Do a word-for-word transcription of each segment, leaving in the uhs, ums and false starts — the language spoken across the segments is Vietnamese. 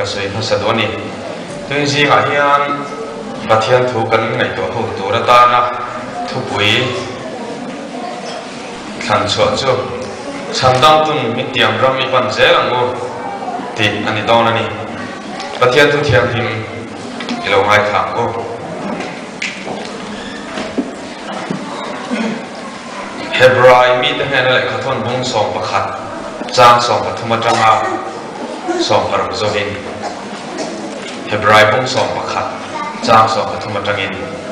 soi na sadoni tui ji nga hian pathian thu kan ngai to ho tu ra ta na thu pui than chho chu samdang tun mi tiam ram mi pan je lang mo ti ani don ani pathian thu thiam him ilo ngai kham o Hebrai mi te hena le khathon bung som pakhat chang som pathuma tanga som param zohin Hebrai bung som pakhat chang som pathuma tangin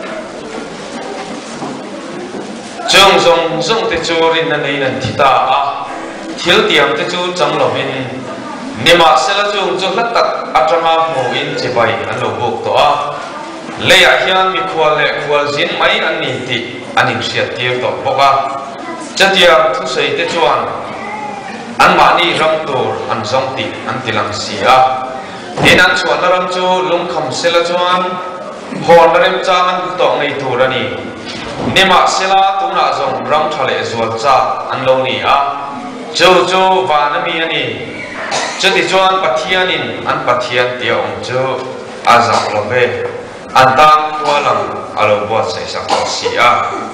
chung zong zong te chu rin na nei nan thita a thil tiam te chu chang lovin nima sela chung chu lat tak atanga mo in chebai an lo bok to a le ya hian mi khwal le khwal zin mai an ni ti anin siat tir to boka chatiam thu sei te chuan an mani ram tur an zong ti an tilang sia in an chuan ram chu lung kham sela chuan hon rem chang an to ngai tur ani nema sela tuna zong ram thale zual cha an lo ni a chu chu vanami ani chati chuan pathianin an pathian ti ong chu azang love an tang khwalang alo buat sai sak sia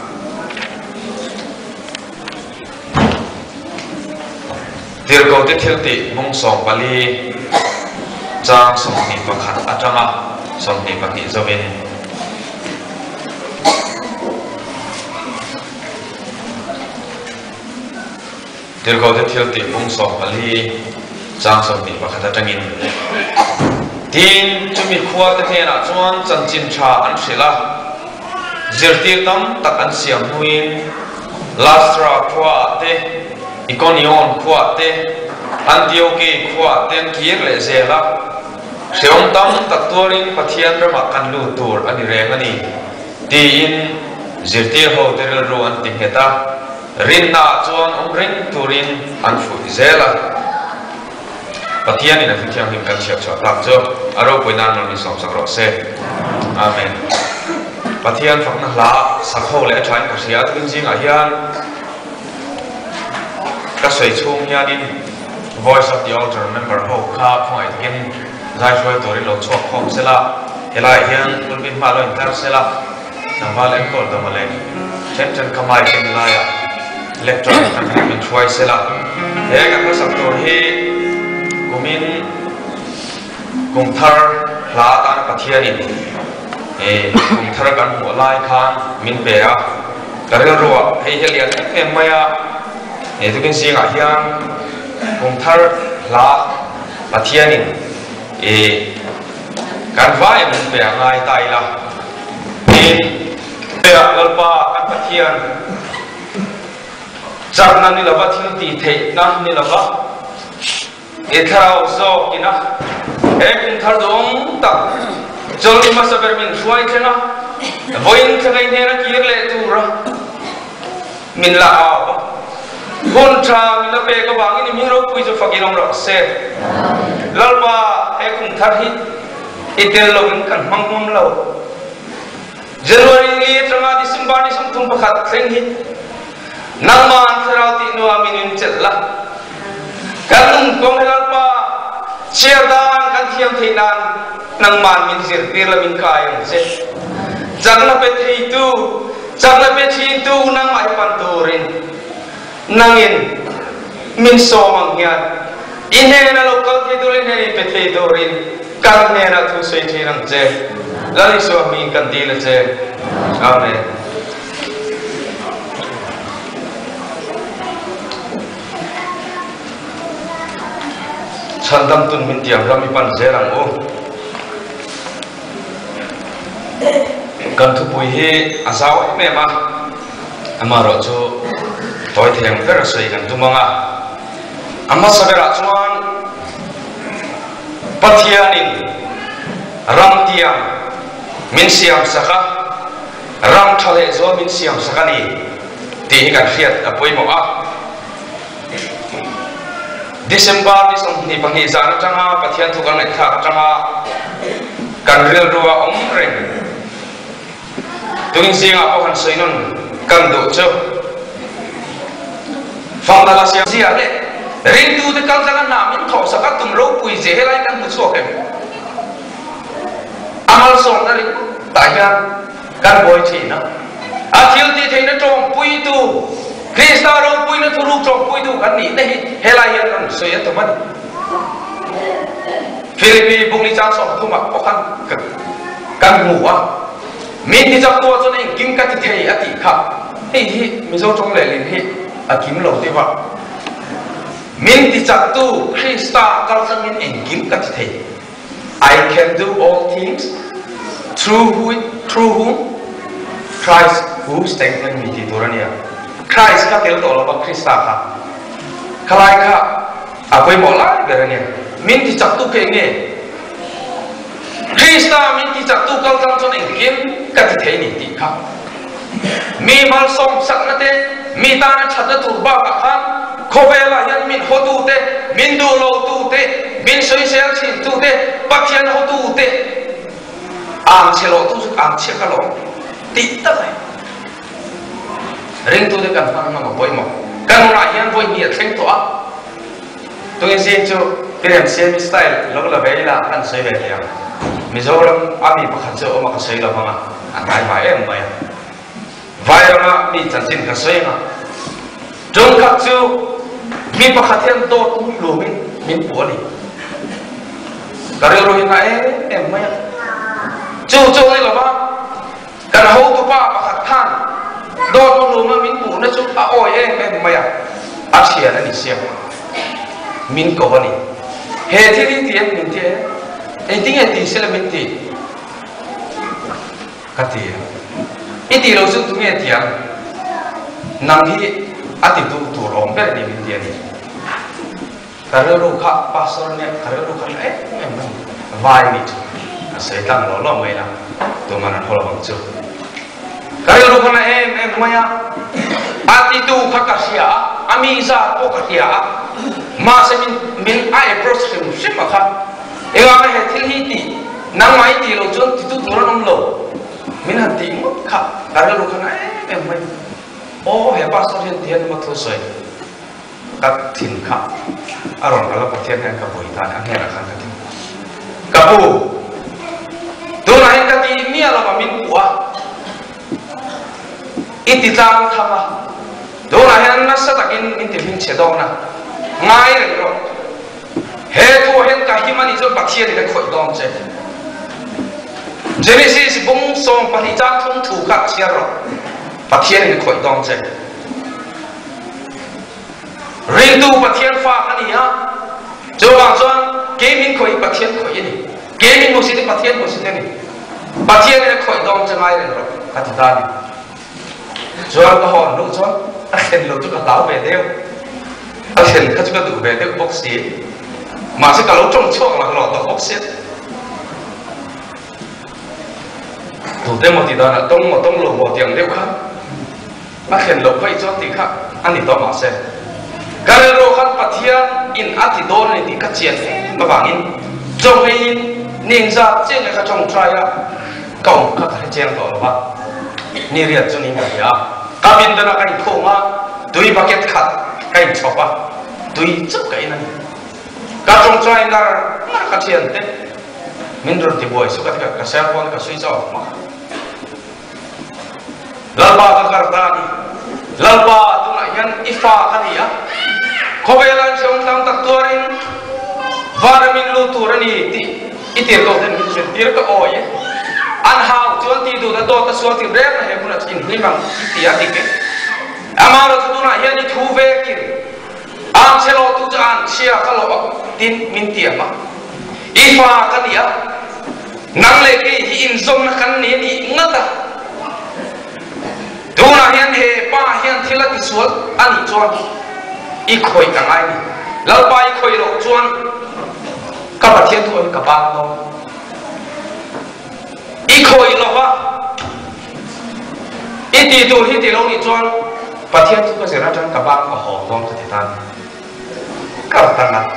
tir ko te thil ti mong som pali chang som ni pakhat atanga som ni pakhi zawin tir ko te thil ti mong som pali chang som ni pakhat atangin tin chumi khwa te thena chuan chan chin tha an sila zirtir tam tak an siam huin lastra khwa te Iconion khwate Antioche khwate kir le zela seong tam taktorin pathian rama kanlu tur ani rengani ti in zirtir ho terel ro an tingheta rinna chuan omring turin an fu zela pathian ina fikhyang him kan sia chwa tak jo aro poinan no ni som sak ro se amen pathian fakna la sakho le thain ka sia tin jing a hian các sợi chung nha đi voice of the altar member ho kha phoi again zai shoi tori lo chok khom sela helai hian ulbin ma lo intar sela naval en kol damale chen chen kamai chen la ya electron kan choi sela he ka ka sak tor he gumin kum thar la ta na pathiani e kum thar kan mo lai khan min pe a karel ro he helian em maya itu kan sih ngahian kongthar la pathianin eh kan vai mun pe ngai tai la in pe lalpa kan pathian charna ni lava thil ti the na ni lava e tharau zo ina e kongthar dong tak jol ma saber min suai chena voin thangai ne na kir le tu ra min la a hôn trà mình đã về các bạn ini mình rồi quy cho phật yên ông rồi xe lalpa hay cùng thắt hít itel lo mình cần mang mắm lâu January ini tengah Desember ni samtung pakat seng hit nama antarau ti nuah minin celah kanung kong lalpa cerdan kan tiang tinan nang man min sir tirla min kayang se jangan pet itu jangan pet itu nang mai panturin nangin min so mangyan inhe na lokal thedorin he pe thedorin kan ne na thu sei thirang je lali so mi kan dil je amen chandam tun min tiam rami pan je rang o kan thu pui he asau me ma amaro chu toy theng fer soi kan tumanga amma sabera chuan pathianin ram tiam min siam saka ram thale zo min siam saka ni ti kan khiat apoi mo a December ni som ni pangi zana changa pathian thu kan ngai tha changa kan rel ruwa om reng tungin singa po han soinon kan do cho Fangda la siya siya le rin tu de kal jangan namin thau saka tum lo pui je helai kan bu so ke amal song na rin tại gan gan boy chỉ nó à thiếu thì thấy nó trông bui tu Krista đâu bui nó thu rục trông bui tu gan nỉ đây helai hiện ăn soi tụi mình Philippines bung đi trang song thu mặc có khăn gan ngủ à mình thì chắc tua cho nên kim cắt thì thấy à thì khắp hey hi mình dâu trong lệ liền hi à kim lâu thì vậy mình thì chắc tu Krista kalau sang mình en kim cắt thì thấy I can do all things through who through whom Christ who strengthens me thì tôi nói Christ các kiểu đó là Krista cả khai cả à quay bỏ lại cái này mình thì chắc tu cái nghe Krista mình thì chắc tu kalau sang cho nên kim cắt thì thấy nhỉ thì khác mi mal som sak na te mi ta na chhat tu ba ka khan khobela yan min ho tu te min du lo tu te min soi sel chin tu te pathian ho tu te am che lo tu am che ka lo ti ta mai ring tu te kan phang ma boy mo kan na yan boy ni theng to a tu ngen sin chu pem sem style lo la ve la kan sei ve ya mizoram ami pakhat chu ma ka sei la phanga an ai mai em mai vai ra mi chân tin ka soi nga trong các chú mi pakhat hian to tu lu min min pu ni kare ro hin ai em mai chu chu ni la ba kan ho tu pa pakhat khan do tu lu ma min pu na chu a oi em em mai a chia na ni sia min ko ni he thi ni ti min ti e ting e ti sel min ti ka ti ini lo sung tu nghe tiếng nang hi ati tu tu rom pe ni min tian ni kare ru kha pastor ne kare ru kha eh em vai ni tu sai tang lo lo mai la tu man ho lo bang chu kare ru kha em em maya ati tu kha ka sia ami za po ka tia ma se min min ai approach him sim ma kha e ga he thil hi ti nang mai ti lo chon ti tu tu ro nom lo mình hẳn tìm mất khắp cả cái lúc này em mình ô hệ bác số thiên thiên mà thôi rồi các thìn khắp à rồi nó là một thiên hay cả buổi ta ăn nghe là khăn cái thiên cả bù tôi nói cái gì mía là mà mình quá ít thì trang tham à tôi nói anh nó sẽ takin in tìm mình chế độ na ngay rồi hệ thu hệ cả khi mà đi cho bác sĩ thì khỏi đòn chứ Genesis bung song pani cha thong thu kha chia ro pathian ni khoi dong che ring tu pathian fa ani ha cho bang chuan ke min khoi pathian khoi ni ke min mo si ti pathian mo si ni pathian ni khoi dong che mai ro ka ti ta ni chuan ka hon lu chuan a khen lo tu ka tao ve deu a khen ka chu ka du ve deu box si ma se ka lo chong chong la lo to box si thủ tế một thì đó là tông một tông lộ một tiếng đều khác, mà khen lộ phải cho thì khác, anh thì to mà xem, cái lộ khác bắt thiên in ăn thì đôi này thì cắt chén, mà bằng in trong hay in nên ra trên này các trong trai á, cổng các cái chén đó là ba, ni riết cho nên cái á, các bên đó là cái khổ mà, đuôi bucket khát, cái chọc á, đuôi chụp cái này, các trong trai là các chén thế, mình rồi thì buổi suốt cái cái xe con cái suy cho mà lalpa ka kartani lalpa tu na yan ifa kaniya khobelan song tang tak tuarin varamin lu turani ti itir ko den min tir ka oye an ha chuan ti du da do ta sual ti rem na he kuna chin ni mang ti ya dik amaro tu na yan ni thu ve kin am chelo tu jan chia ka lo tin min ti ma ifa kaniya nang le ke hi in zom na kan ni ni ngata tu na hian he pa hian thila ti sual ani chuan i khoi ka ngai ni lau pa i khoi ro chuan ka pathian tu ka pa no i khoi lo wa i ti tu hi ti lo ni chuan pathian tu ka se ra chan ka pa ka ho tom ti tan ka tan na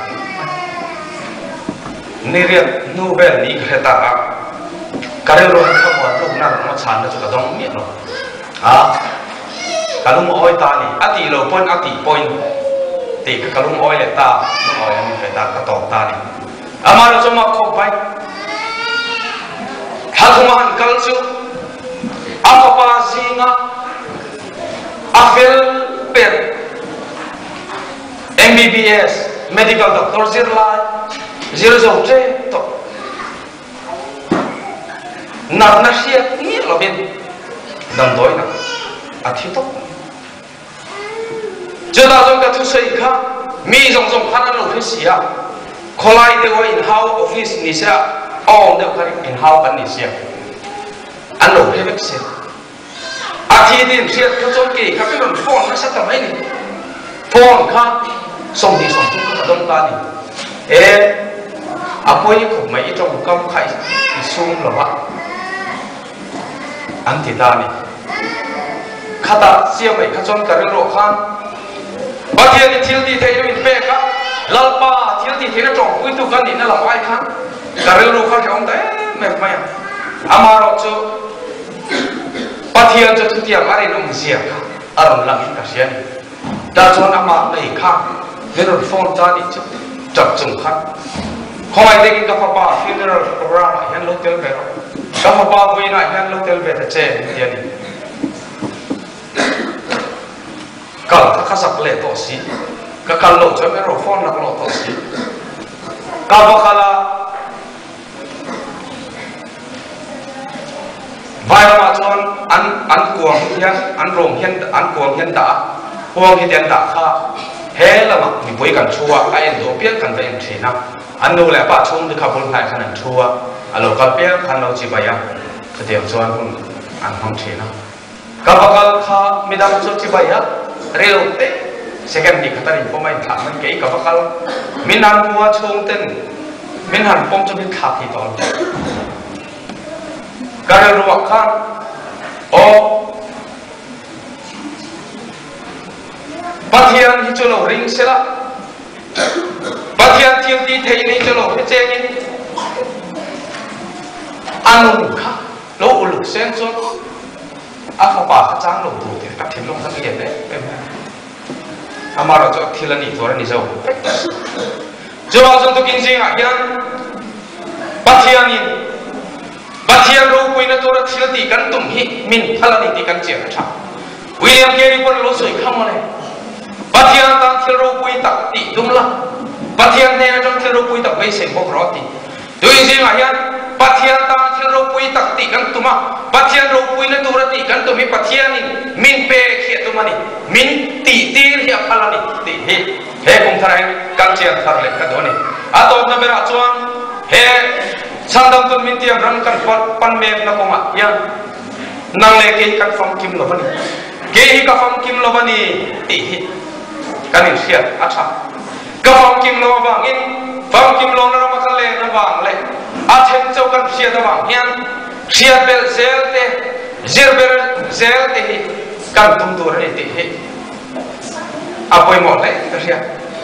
ni riat nu bel ni ka ta ka ka re ro ka mo lu na ma chan na chu ka dong mi lo à kalung oi ta ni ati lo pon ati point ti ka kalung oi le ta oi mi fe ta ka to ta ni amaro choma khop bai Akuman kalju apa singa afil pen M B B S medical doctor zirla zir zote to nar na siat ni lobin dam doi na athi to jada jong ka thu sei kha mi jong jong khana lo phisia kholai de wa in how office ni sa all the khari in how kan ni sia an lo phebek se athi din siat ka jong ki ka pe non phone na sa ta mai ni phone kha song đi song tu ka dong ta ni e apoi ko mai trong kam khai sum lo ba an ti ta ni khata sia mai kha chon ka ro khan Batia ni thil di thei in pe ka lalpa thil di thei na trong pui tu kan ni na la pai khan karel ru kha thong te me mai amaro chu Batia chu tu tiang ari nong sia ka aram lang ka sia ni da chon ama nei kha veron phone ta ni chu chap chung khan khomai de ki ka pa pa funeral program yan local be ka pa pa boi na yan local be ta che dia ni kalau tak kasak le tosi, kalau cuma mikrofon nak lo tosi, kalau kala viral macam an an kuang hian an rong hian an kuang hian dah, kuang hian dah kah, hela mak ni boleh kan cua, ayen do pian kan bayan cina, an lo lepas cung di kabul hai kan cua, alo kalpian kan lo cibaya, setiap cuan pun an hong cina, kalau kal kah midam cuci cibaya Real te second di kata ni pemain tak man kei kabakal minan buat chung ten minan pom tu min khap hi ton karel ruak kan oh Batian hi cholo ring sela Batian tiang di thei ni cholo he cheng ni anung kha lo uluk sen so apa apa kacang lo tu kita kat hilong tak lihat deh, amar tu hilan itu orang ni jauh. Jawab untuk kincing ayan, batian ini, batian lo puina tu orang hilan tikan tumhi min hilan ini tikan cian cah. William Carey pun lo soi kamu ni, batian tang hilan lo puina tak ti dumlah, batian ni ada hilan lo puina tak baik sebab roti. Tu kincing ayan, batian tang hilan lo puina tak ti kan tuma. Batian ro puina turati kan to mi batian ni min pe khia tu mani min ti tir hi aphala ni ti he he kum tharai kan chian thar le ka doni ato na bera chuan he sandam tu min tiam ram kan pan me na ko ma ya nang le ke kan fam kim lo bani ke hi ka fam kim lo bani ti hi kan ni sia acha ka fam kim lo bang in fam kim lo na ma kan le na bang le a them chau kan sia da bang hian siat bel zel te zir bel zel te hi kan tum tur ni te hi apoi mo le ta sia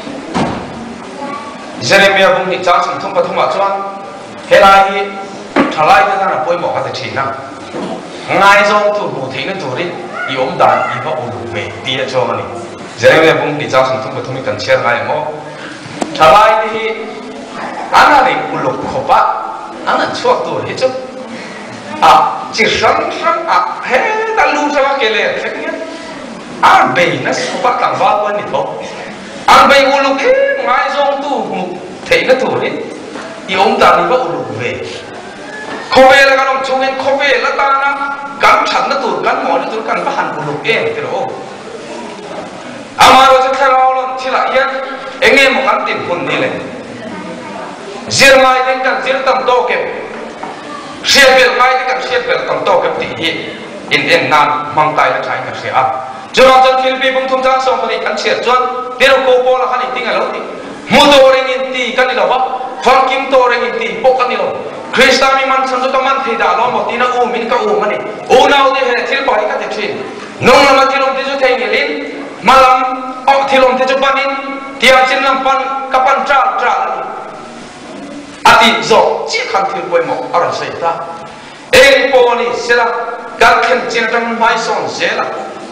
Jeremia bung ni cha chang thum pa thuma chuan helai hi thalai ta na apoi mo ka te thina ngai zong tu mu theina turin i om dan i ba ulu me ti a choma ni Jeremia bung ni cha chang thum pa thumi kan cher ngai mo thalai hi ana ri ulu khopa ana chuak tu hi chu à chỉ sáng sáng à hết ta lưu cho cái lệ thế nhé à bây nó số bát tảng ba quân thì thôi à bây u lục ấy ngay trong tu một thấy nó tuổi đấy thì ông ta đi vào u lục về không về là cái ông chú nên không về là ta nó cắn chặt nó tuổi cắn mỏ nó tuổi cắn bắt hẳn u lục em thì đó à mà rồi sẽ theo lâu lắm thì lại yên anh em một cắn tiền quân đi lên riêng mai đến cắn riêng tầm to kẹp siat bel mai di kan siat bel tam to kap ti in in nan mang tai la chai ka sia jora jan fil bi bung thum jang som ni kan siat chuan tero ko po la khani ting alo ti mu to reng in ti kan ni lo ba phang kim to reng in ti po kan ni lo krista mi man san ka man thi da lo mo ti na u min ka u mani u nau de he thil pai ka te thin nong la ma ti long ti ju thei ni lin malam ok thi long ti ju panin tiang chin lam pan kapan tra tra ati zo chi khan thil poi mo aron sei ta eng po ni sela kan khen chen tang mai son sela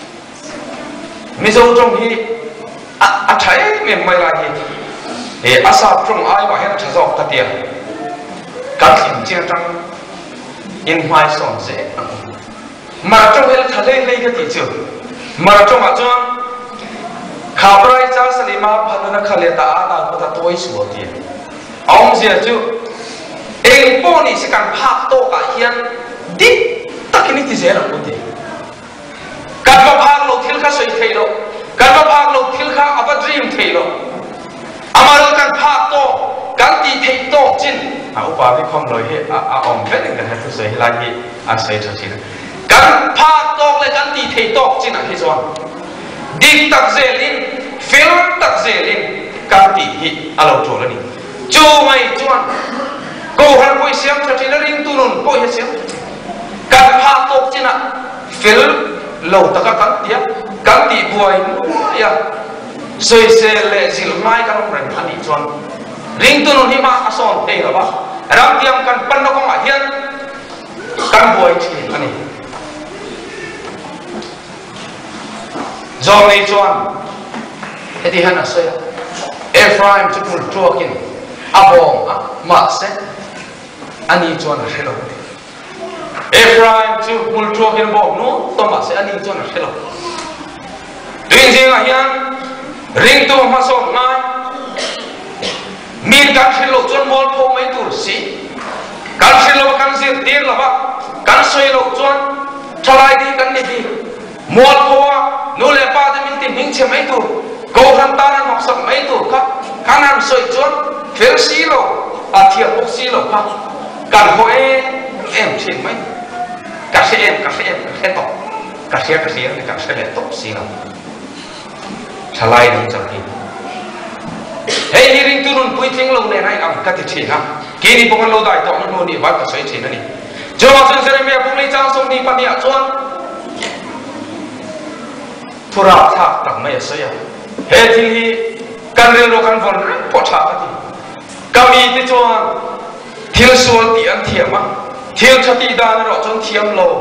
mi zo trong hi a a thai me mai la hi e asa trong ai ba hen tha zo ta tia kan khen chen tang in mai son dễ mà trong hết thà lên lên cái thị trường mà trong mà cho khảo prai cha salima phật nó khale ta ta có ta tôi sửa tiền ông gì chứ em bỏ đi sẽ càng phạt to cả hiền đi tất cái này thì dễ làm gì càng vào phạt lâu thiếu khá sấy thấy đâu càng vào phạt lâu thiếu khá áp dream thấy đâu amal càng phạt to càng đi thấy to chín à ông đi không lời hết à à ông biết cái này phải sấy lại hết à sấy cho chín càng phạt to lại càng đi thấy to chín à hết rồi đi tập dễ lên film tập dễ lên càng đi hết à lâu rồi đấy chú mày chuan cô hắn bôi xiêm cho chị nó riêng tu nôn bôi hết xiêm càng phá tốt chứ nè film lâu ta các cắn tiếp cắn tỉ buổi ya rồi sẽ lệ dịu mai các ông rảnh thân đi chuan riêng tu nôn hi mà ason thế là ba ram tiêm cần pan nó có mà hiền cắn buổi chỉ anh ấy do này chuan thế thì hắn là sao Ephraim chụp một chua kín abong mà sẽ anh ấy chuan là hello Ephraim chụp một chua kín bong nó to mà sẽ anh ấy chuan là hello riêng riêng là hiền riêng tu mà son ngay min can hello chuan mol po mấy tur si can hello can zir tiền là ba can soi lo chuan thalai đi can đi đi mol po nô lệ ba thì mình tìm hình che mấy tur cô hắn ta nên học sập mấy tur khác khả năng soi chuan phiếu xí lo à thiệt bốc xí lo khác cần hỏi em chỉ mấy cả xe em cả xe em cả xe tóc cả xe cả xe này cả xe này tóc xí lo thalai đi chẳng gì hey hi ring tu nun pui thing lo ne nai am ka ti thi ha ki ni pongan lo dai to no ni ba ka sai thi na ni jo ma sen sere me pung le chang som ni pa ni a chuan thura thak tak mai sa ya he thil hi kan rel ro kan von po tha ka ti kami ti chuan thil sual ti an thiam a thil thati dan ro chuan thiam lo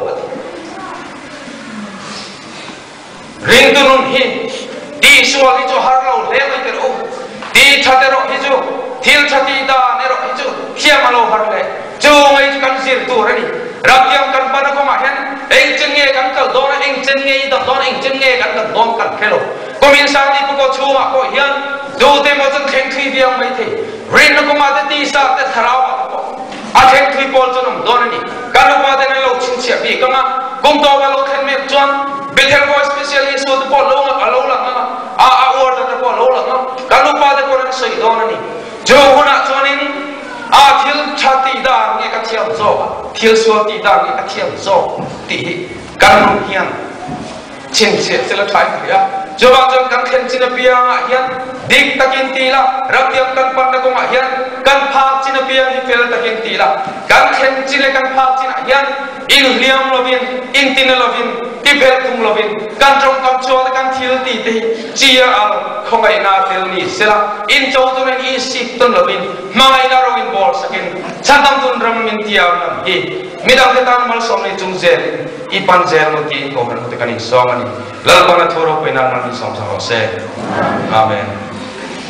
ring tu nun hi di sual hi chu har lo le mai ter o đi chặt được hết chú, thiếu chặt đi ta nè rồi hết chú, khiêm mà lâu hết đấy, chú ngay chú cần diệt tu rồi đi,รับยังกันปนก็มาเห็นเองจึงเงยกันกันโดนเองจึงเงยตัดโดนเองจึงเงยกันกันโดนกันแค่loก็มีสามีพวกก็ชูมาก็เห็นดูเต็มว่าจะแข่งทุยเดียวไม่ทีรินก็มาแต่ตีสาแต่ทาราวมาก็อาแข่งทุยบอลจนมโดนนี่การลูกมาแต่ในโลกชิงเฉียบบีก็มากุมตัวว่าโลกเห็นเมียจวนเบลเทลบอยสเปเชียลิสต์ตัวบอลโลกอ่ะโลกหลังอ่ะอ่ะอ่ะวอร์ดตัวบอลโลกหลังอ่ะการลูกมาแต่คนนั้นสวยโดนนี่โจหัวหน้าจวนนี่อาทิลชาติดาเงี้ยก็เที่ยวโซ่ทิลสวติดาเงี้ยก็เที่ยวโซ่ตีกันลุกเฮียนชินเสียเสร็จแล้วใช่ไหมอ่ะจบจนกันเข็นจินเปียงอ่ะเฮียนดิกตะกินตีละรับเตรียมกันปันตะกงอ่ะเฮียนกันพากจินเปียงที่เฟลตะกินตีละกันเข็นจินเลยกันพากจินอ่ะเฮียนอินเลียมโลวินอินตินโลวินที่เฟลคุมโลวินกันตรงกับโจวกันทิลตีตีจีอาร์คงไงนาเฟลนี่เสร็จละอินโจตุนอีสิบตุนโลวินมาไงนาโรวินบอลสักินฉันทำตุนรำมินที่เอาหนังฮีมิดังที่ตั้งมาสมในจุงเซลอีปันเซลมุตีโกมันมุติกันอีสองอันนี้แล้วก็นัทโรเป็นนางนันที่สองสาวเซอาเมน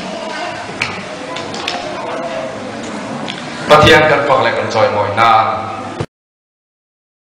ปฏิญาณกันฟังอะไรกันจอยมอยนาน